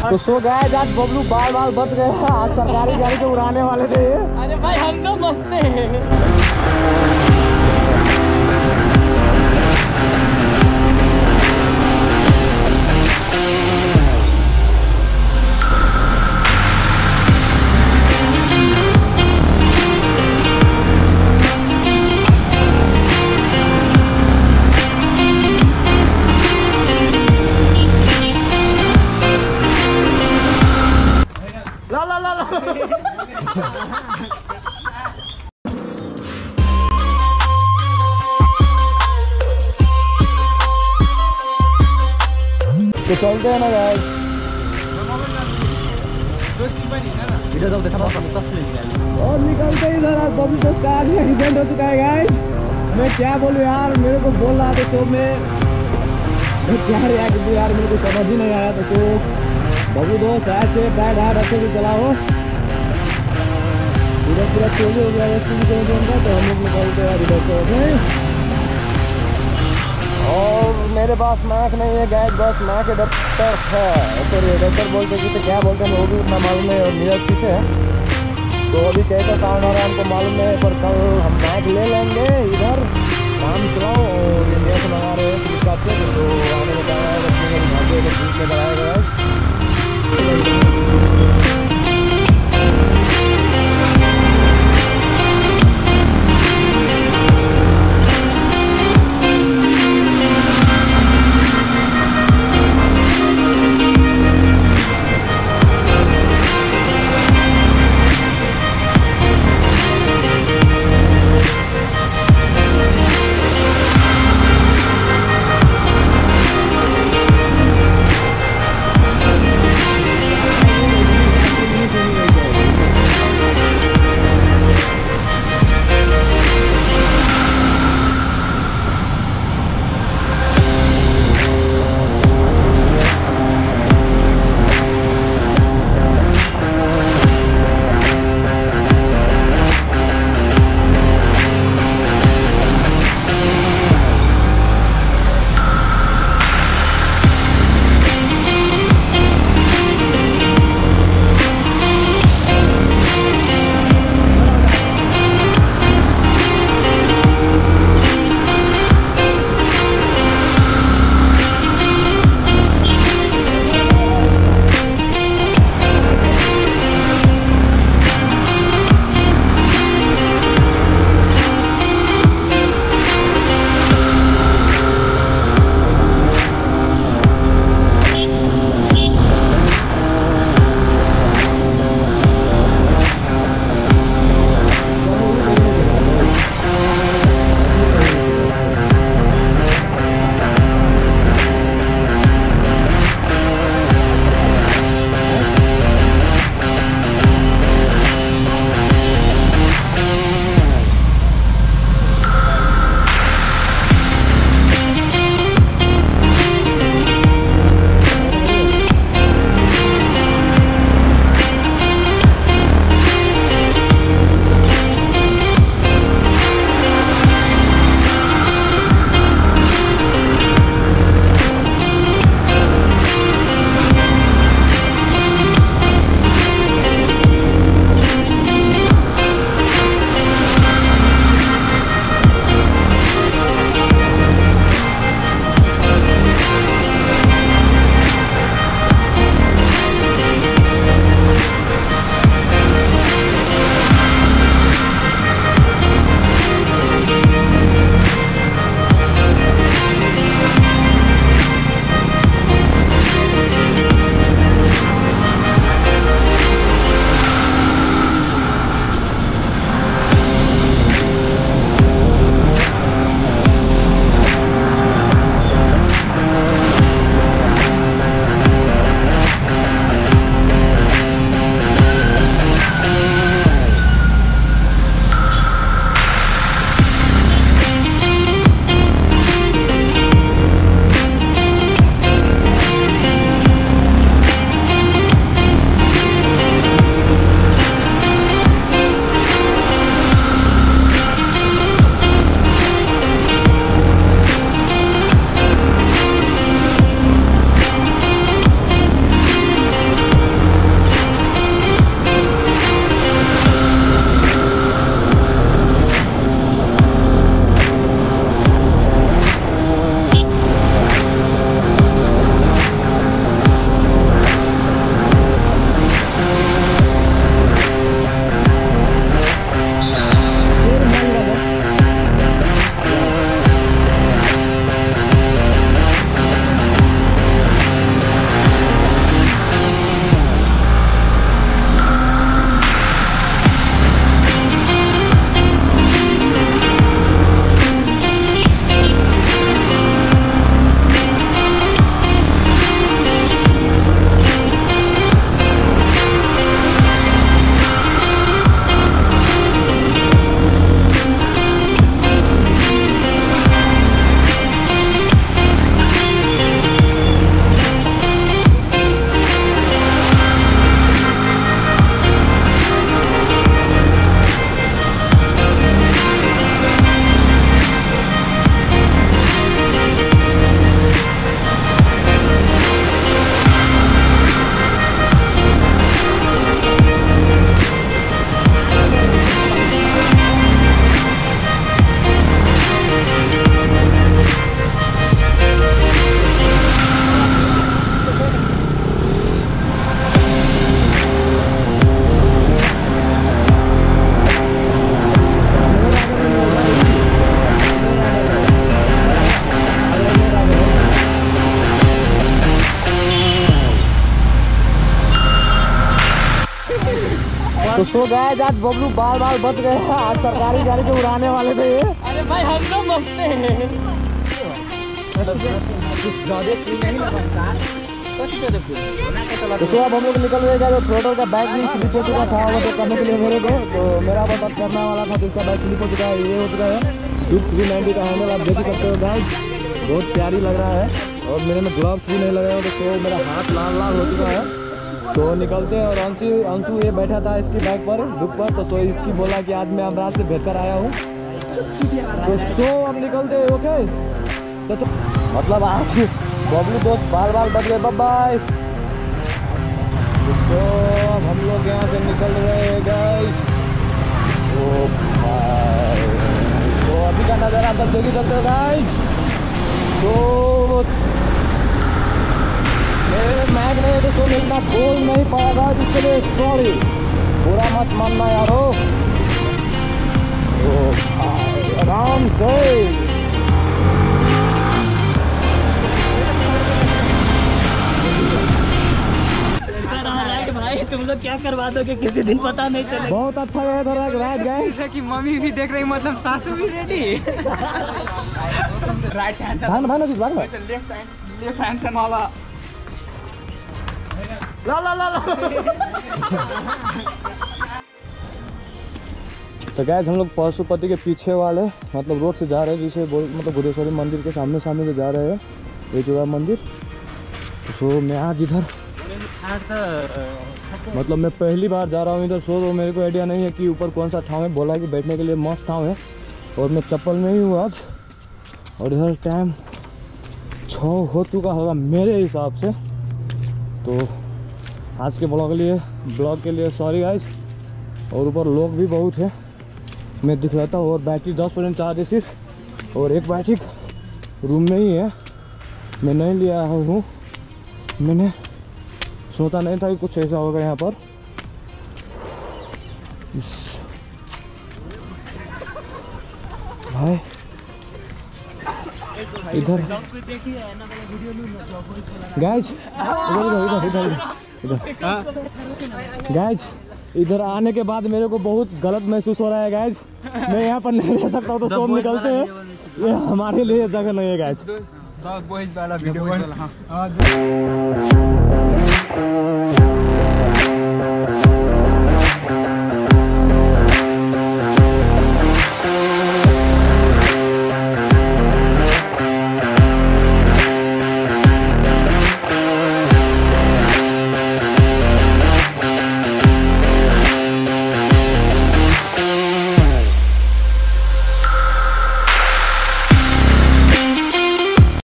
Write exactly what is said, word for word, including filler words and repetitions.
तो सो गए आज बबलू बाल बाल बच गए। आज सरकारी गाड़ी को उड़ाने वाले थे। अरे भाई हम तो मस्त हैं। ला ला ला ला। तो चलते हैं ना गाइस। और निकलते ही इधर आज बबलू दोस्त का आगे एक्सीडेंट हो चुका है गाइस। मैं क्या बोलूं यार, मेरे को बोल रहा था तो मैं मैं क्या रिएक्ट दूं यार, मेरे को समझ ही नहीं आया। तो, तो बबलू दोस्त ऐसे बैड हाथ अच्छे से चलाओ। इधर पूरा चोरी हो गया है तो हम लोग निकलते हैं इधर से। और मेरे पास मैक नहीं है गैस, बस मैक एडेप्टर है। तो एडेप्टर बोलते कि क्या बोलते हैं वो भी उतना मालूम नहीं। और नीरज पीछे है तो अभी कैसा साउंड हो रहा है हमको मालूम नहीं, पर कल हम मैक ले लेंगे। इधर काम चलाओ और इंडिया से मंगा रहे हैं फ्लिपकार्ट से। तो आने बताया भाग्य में बनाया गया है। तो सो गए आज बबलू बाल बाल बच गए। आज सरकारी गाड़ी के उड़ाने वाले थे ये। अरे भाई हम तो मस्त हैं। तो अब हम लोग निकल गए। जो थ्रोटल का बैग भी स्लिप हो चुका था वो तो करने के लिए मेरे को, तो मेरा बहुत करना वाला था, तो इसका बैग स्लिप हो चुका है। ये हो चुका है सिक्स थ्री नाइन्टी का हैंडल, आप देख ही सकते हो गाइस, बहुत प्यारी लग रहा है। और मेरे में ग्लव्स भी नहीं लगे हो, तो मेरा हाथ लाल लाल हो चुका है। तो निकलते हैं। और अंशु अंशु ये बैठा था इसकी बाइक पर दुख पर, तो सो इसकी बोला कि आज मैं अमराज से बेहतर आया हूँ, तो सो अब निकलते हैं। ओके तो, तो मतलब आज बबलू दोस्त बाल बाल बच गए। Bye bye. तो अब हम लोग यहाँ से निकल रहे हैं गाइस। ओ भाई, तो अभी का नज़ारा तब देखी सकते हो गाइस। तो मेरे मैग नहीं तो तुम इतना बोल नहीं पाएगा, इसके लिए सॉरी, बुरा मत मानना यारो। ओ भाई आराम से। भाई तुम लोग क्या करवा दोगे किसी दिन पता नहीं चलेगा। बहुत अच्छा गया था राइट गाइस। जैसे कि मम्मी भी देख रही, मतलब सासू भी रेडी। राइट हैंड भाग भाग ना भाग ना लेफ्ट हैंड लेफ्ट हैंड से माला ला ला ला ला। तो गाइस हम लोग पशुपति के पीछे वाले मतलब रोड से जा रहे हैं, जिसे बोल मतलब बुद्धेश्वरी मंदिर के सामने सामने से जा रहे हैं, ये जो है मंदिर। तो मैं आज इधर मतलब मैं पहली बार जा रहा हूँ इधर। सो तो मेरे को आइडिया नहीं है कि ऊपर कौन सा ठाव है, बोला कि बैठने के लिए मस्त ठाव है। और मैं चप्पल में ही हूँ आज। और इधर टाइम छः हो चुका होगा मेरे हिसाब से। तो आज के ब्लॉग के लिए ब्लॉग के लिए सॉरी गाइस। और ऊपर लोग भी बहुत है, मैं दिखलाता हूँ। और बैटरी दस परसेंट चार्ज है सिर्फ, और एक बैटरी रूम में ही है, मैं नहीं लिया हूँ। मैंने सोचा नहीं था कि कुछ ऐसा होगा यहाँ पर। भाई इधर गाइस, इधर इधर इधर इधर गाइस, इधर आने के बाद मेरे को बहुत गलत महसूस हो रहा है गाइस। मैं यहाँ पर नहीं रह सकता हूँ, तो सब निकलते हैं, ये हमारे लिए जगह नहीं है गाइस। बॉयज वाला वीडियो वाला, हाँ।